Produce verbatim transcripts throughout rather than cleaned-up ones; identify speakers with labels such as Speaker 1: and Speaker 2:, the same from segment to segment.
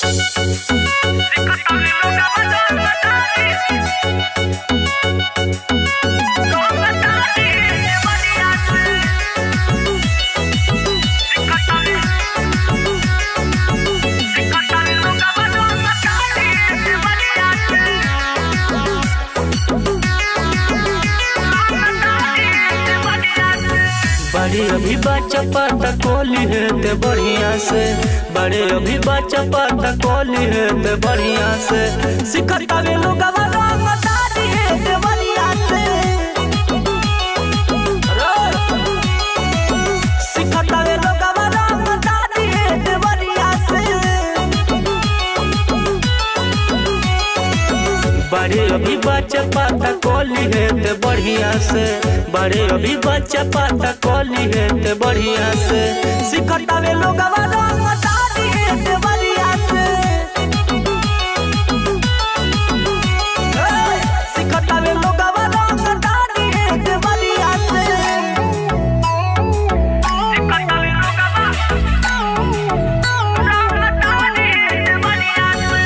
Speaker 1: बड़े अभी बच्चा पाता कोली है ते बढ़िया से, बड़े अभी बच्चा पाता कोली है ते बढ़िया से, सिखता वे लोग रंग दादी है ते बढ़िया से, सिखता वे लोग रंग दादी है ते बढ़िया से। बड़े अभी बच्चा पाता कोली है ते बढ़िया से, बड़े अभी बच्चा पाता कोली है ते बढ़िया से, सिखता वे लोग रंग दादी है ते बढ़िया से, सिखता वे लोग रंग दादी है ते बढ़िया से, सिखता वे लोग रंग दादी है ते बढ़िया से।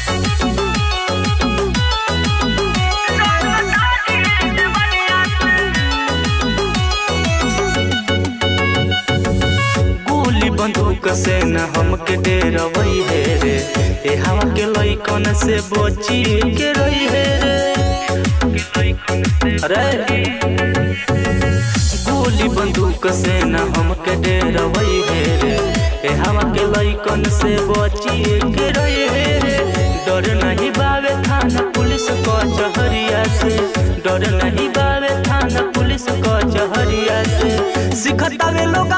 Speaker 1: बंदूक से न हमके डेरवई है रे, ए हवा के लइकन से बची के रही है रे, अरे गोली बंदूक से न हमके डेरवई है रे, ए हवा के लइकन से बची के रही है रे। डर नहीं बावे थाना पुलिस कचहरिया से, डर नहीं बावे थाना पुलिस कचहरिया से, सिखता वे लोग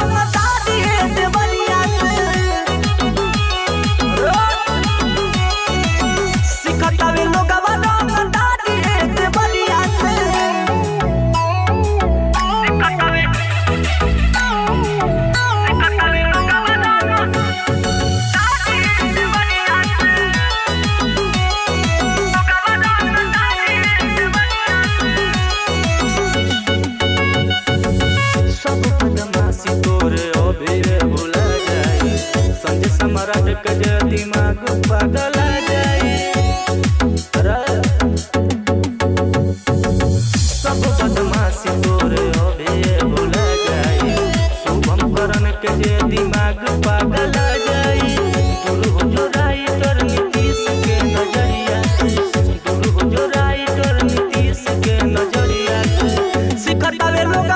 Speaker 1: दिमाग पागल जाए, सब बदमाशी तोरे अभी भुला जाए, शुभम करन के जे दिमाग पागल जाए। दूर हो जो राइटर नीतीश के नजरिया से, दूर हो जो राइटर नीतीश के नजरिया से, सिखता वे लोग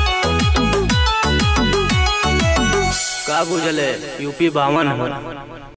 Speaker 1: का बुझले यूपी बावन हो।